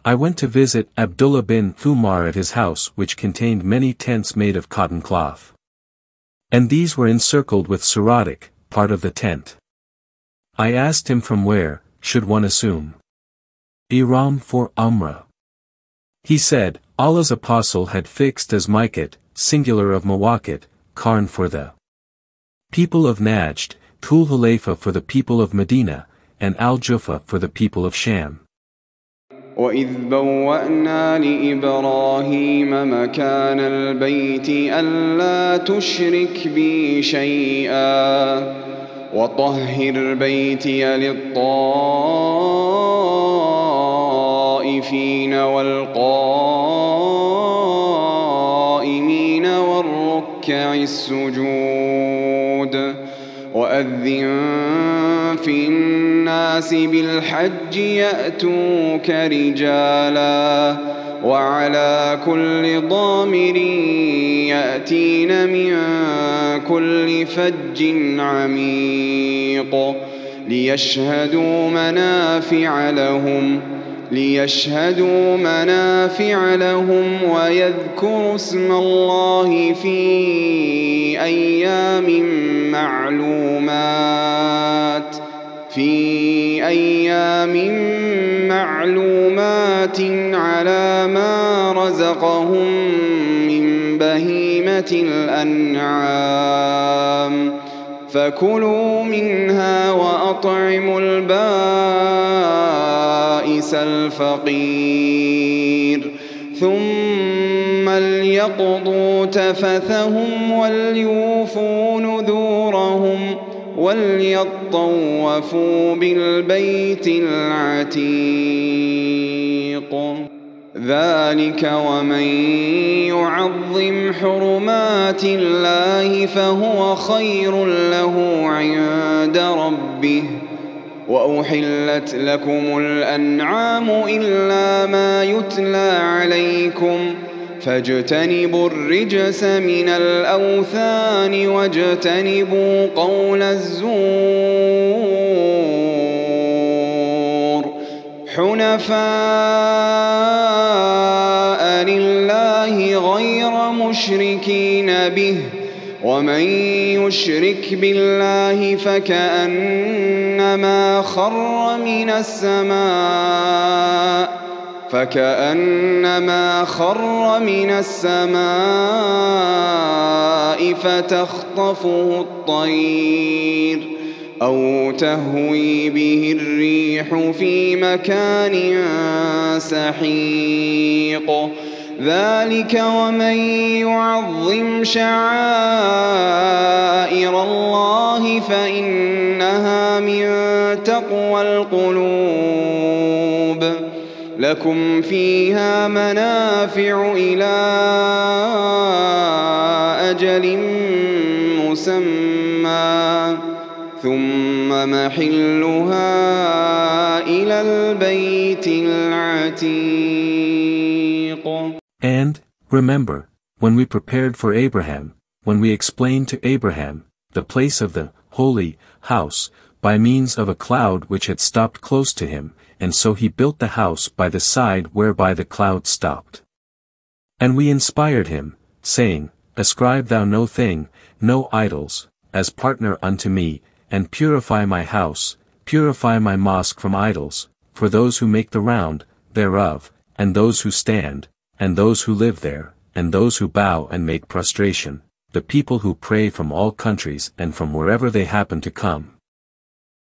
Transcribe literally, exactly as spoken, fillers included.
I went to visit Abdullah bin Umar at his house, which contained many tents made of cotton cloth. And these were encircled with suratik, part of the tent. I asked him from where, should one assume? Iram for Umrah. He said, Allah's apostle had fixed as Miqat, singular of Mawaqit, Qarn for the people of Najd, Dhul Hulayfa for the people of Medina, and Al-Jufa for the people of Sham. وَإِذْ بَوَّأْنَا لِإِبْرَاهِيمَ مَكَانَ الْبَيْتِ أَلَّا تُشْرِكْ بِي شَيْئًا وَطَهِّرْ بَيْتِيَ لِلطَّائِفِينَ وَالْقَائِمِينَ وَالرُّكَّعِ السُّجُودِ وَأَذِّن فِي النَّاسِ بِالْحَجِّ يَأْتُوكَ رِجَالًا وَعَلَى كُلِّ ضَامِرٍ يَأْتِينَ مِنْ كُلِّ فَجٍّ عَمِيقٍ لِيَشْهَدُوا مَنَافِعَ لَهُمْ لِيَشْهَدُوا مَنَافِعَ لَهُمْ وَيَذْكُرُوا اسْمَ اللَّهِ فِي أَيَّامٍ معلومات في أيام معلومات على ما رزقهم من بهيمة الأنعام فكلوا منها وأطعموا البائس الفقير ثم ليقضوا تفثهم وليوفوا نذورهم وليطوفوا بالبيت العتيق ذلك ومن يعظم حرمات الله فهو خير له عند ربه وأحلت لكم الأنعام إلا ما يتلى عليكم فاجتنبوا الرجس من الأوثان واجتنبوا قول الزور حنفاء لله غير مشركين به ومن يشرك بالله فكأنما خر من السماء فكأنما خر من السماء فتخطفه الطير أو تهوي به الريح في مكان سحيق ذلك ومن يعظم شعائر الله فإنها من تقوى القلوب لكم فيها منافع إلى أجل مسمى ثم محلها إلى البيت العتيق. And, remember, when we prepared for Abraham, when we explained to Abraham, the place of the holy house, by means of a cloud which had stopped close to him, and so he built the house by the side whereby the cloud stopped. And we inspired him, saying, Ascribe thou no thing, no idols, as partner unto me, and purify my house, purify my mosque from idols, for those who make the round thereof, and those who stand, and those who live there, and those who bow and make prostration, the people who pray from all countries and from wherever they happen to come.